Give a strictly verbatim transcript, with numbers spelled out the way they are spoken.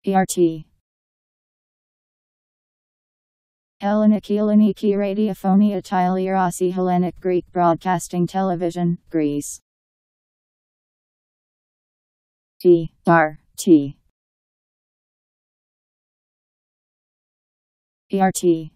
E R T. Helleniki Helleniki Radiophonia Tyliarasi Hellenic Greek Broadcasting Television, Greece. T R T. E R T.